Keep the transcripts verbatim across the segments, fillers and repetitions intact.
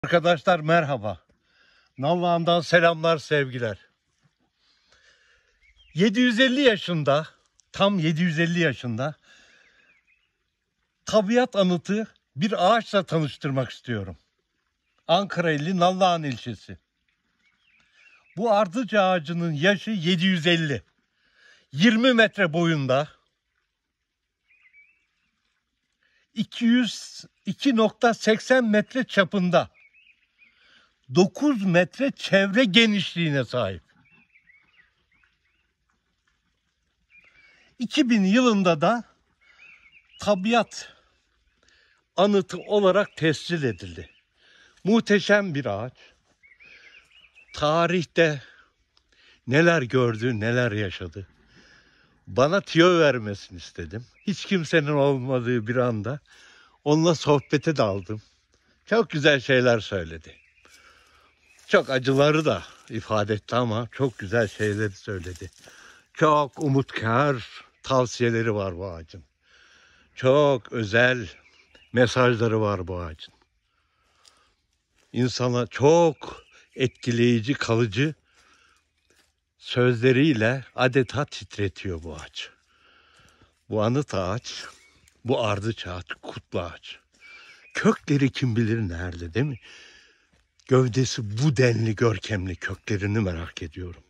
Arkadaşlar merhaba. Nallıhan'dan selamlar, sevgiler. yedi yüz elli yaşında, tam yedi yüz elli yaşında tabiat anıtı bir ağaçla tanıştırmak istiyorum. Ankara ili Nallıhan ilçesi. Bu ardıç ağacının yaşı yedi yüz elli. yirmi metre boyunda, iki yüz iki nokta seksen metre çapında, dokuz metre çevre genişliğine sahip. iki bin yılında da tabiat anıtı olarak tescil edildi. Muhteşem bir ağaç. Tarihte neler gördü, neler yaşadı. Bana tüyo vermesini istedim. Hiç kimsenin olmadığı bir anda onunla sohbete daldım. Çok güzel şeyler söyledi. Çok acıları da ifade etti ama çok güzel şeyleri söyledi. Çok umutkar tavsiyeleri var bu ağacın. Çok özel mesajları var bu ağacın. İnsana çok etkileyici, kalıcı sözleriyle adeta titretiyor bu ağaç. Bu anıt ağaç, bu ardıç ağaç, kutlu ağaç. Kökleri kim bilir nerede, değil mi? Gövdesi bu denli görkemli, köklerini merak ediyorum.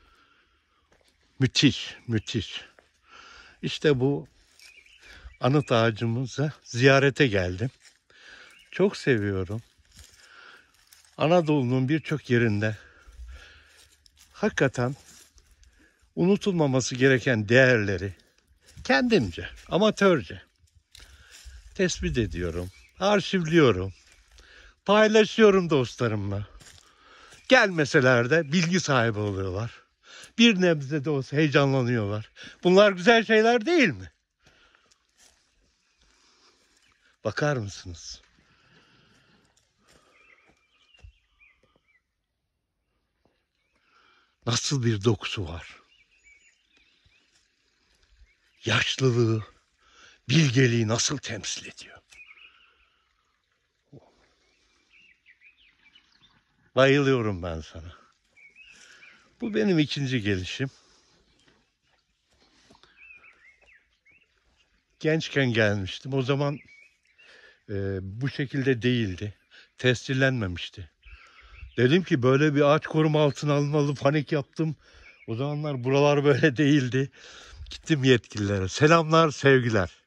Müthiş, müthiş. İşte bu anıt ağacımıza ziyarete geldim. Çok seviyorum. Anadolu'nun birçok yerinde hakikaten unutulmaması gereken değerleri kendimce, amatörce tespit ediyorum, arşivliyorum, paylaşıyorum dostlarımla. Gelmeseler de bilgi sahibi oluyorlar. Bir nebze de olsa heyecanlanıyorlar. Bunlar güzel şeyler değil mi? Bakar mısınız? Nasıl bir dokusu var? Yaşlılığı, bilgeliği nasıl temsil ediyor? Bayılıyorum ben sana. Bu benim ikinci gelişim. Gençken gelmiştim. O zaman e, bu şekilde değildi. Tescillenmemişti. Dedim ki böyle bir ağaç koruma altına alınmalı, panik yaptım. O zamanlar buralar böyle değildi. Gittim yetkililere. Selamlar, sevgiler.